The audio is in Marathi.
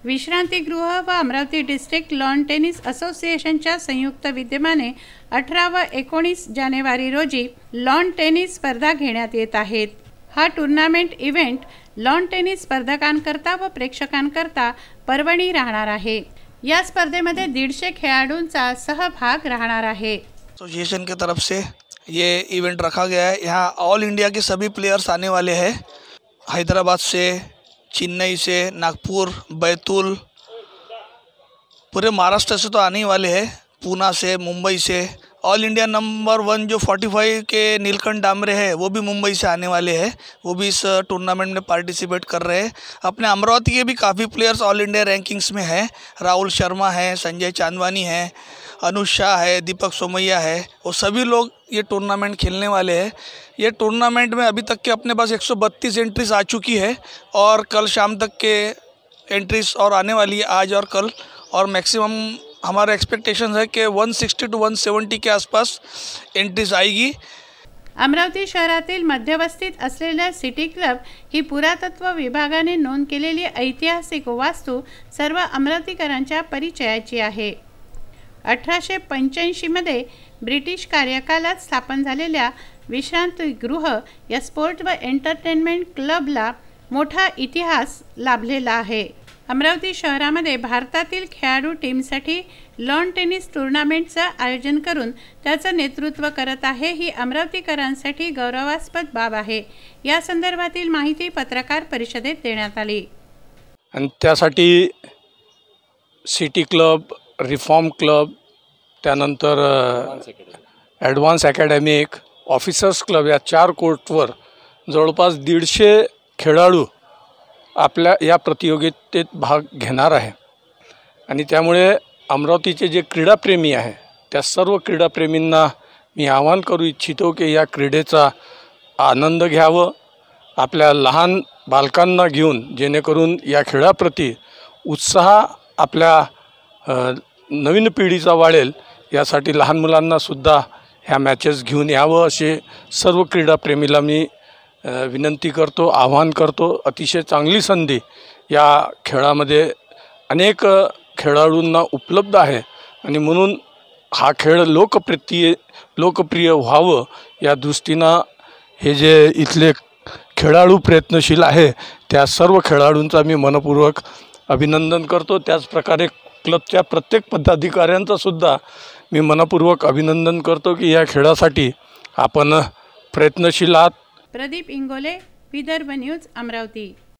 विश्रांतीगृह व अमरावती डिस्ट्रिक्ट लॉन टेनिस असोसिएशनच्या संयुक्त विद्यमाने 18 व 19 जानेवारी रोजी लॉन टेनिस स्पर्धा घेण्यात येत आहेत। हा टूर्नामेंट इव्हेंट लॉन टेनिस स्पर्धकांकरता व प्रेक्षकांकरता पर्वणी राहणार आहे। या स्पर्धेमध्ये 150 खेळाडूंचा सहभाग राहणार आहे। एसोसिएशन की तरफ से ये इवेंट रखा गया है। यहाँ ऑल इंडिया के सभी प्लेयर्स आने वाले हैं। हैदराबाद से, चेन्नई से, नागपुर, बैतूल, पूरे महाराष्ट्र से तो आने ही वाले हैं। पूना से, मुंबई से, ऑल इंडिया नंबर 1 जो 45 के नीलकंठ डामरे हैं वो भी मुंबई से आने वाले हैं। वो भी इस टूर्नामेंट में पार्टिसिपेट कर रहे हैं। अपने अमरावती के भी काफ़ी प्लेयर्स ऑल इंडिया रैंकिंग्स में हैं। राहुल शर्मा है, संजय चांदवानी है, अनुज शाह है, दीपक सोमैया है, वो सभी लोग ये टूर्नामेंट खेलने वाले हैं। ये टूर्नामेंट में अभी तक के अपने पास 132 एंट्रीज आ चुकी है और कल शाम तक के एंट्रीज और आने वाली है, आज और कल। और मैक्सिमम हमारा एक्सपेक्टेशन है कि 160 to 170 के आसपास एंट्रीज आएगी। अमरावती शहरातील मध्यवस्तीत असलेल्या सिटी क्लब ही पुरातत्व विभागाने नोंद केलेली ऐतिहासिक वास्तू सर्व अमरावतीकरांच्या परिचयाची आहे। 1885 मध्ये ब्रिटिश कार्यकालात स्थापन झालेल्या विश्रांतीगृह या स्पोर्ट व एंटरटेनमेंट क्लबला मोठा इतिहास लाभलेला आहे। अमरावती शहरामध्ये भारतातील खेळाडू टीमसाठी लॉन टेनिस टूर्नामेंटचं आयोजन करून त्याचं नेतृत्व करत आहे। ही अमरावतीकरांसाठी गौरवास्पद बाब आहे। या संदर्भातील माहिती पत्रकार परिषदेत देण्यात आली आणि त्यासाठी सिटी क्लब, रिफॉर्म क्लब, त्यानंतर ॲडव्हान्स अकॅडमिक, ऑफिसर्स क्लब या 4 कोर्टवर जवळपास 150 खेळाडू आपल्या या प्रतियोगितेत भाग घेणार आहे। आणि त्यामुळे अमरावतीचे जे क्रीडाप्रेमी आहे त्या सर्व क्रीडाप्रेमींना मी आवाहन करू इच्छितो की या क्रीडेचा आनंद घ्यावं, आपल्या लहान बालकांना घेऊन, जेणेकरून या खेळाप्रती उत्साह आपल्या नवीन पिढीचा वाढेल। यासाठी लहान मुलांना सुद्धा ह्या मॅचेस घेऊन यावं असे सर्व क्रीडाप्रेमीला मी विनंती करतो, आवाहन करतो। अतिशय चांगली संधी या खेळामध्ये अनेक खेळाडूंना उपलब्ध आहे आणि म्हणून हा खेळ लोकप्रिय व्हावं या दृष्टीनं हे जे इथले खेळाडू प्रयत्नशील आहे त्या सर्व खेळाडूंचा मी मनपूर्वक अभिनंदन करतो। त्याचप्रकारे क्लबच्या प्रत्येक पदाधिकाऱ्यांचा सुद्धा मी मनपूर्वक अभिनंदन करतो की या खेळासाठी आपण प्रयत्नशील आहात। प्रदीप इंगोले, विदर्भ न्यूज, अमरावती।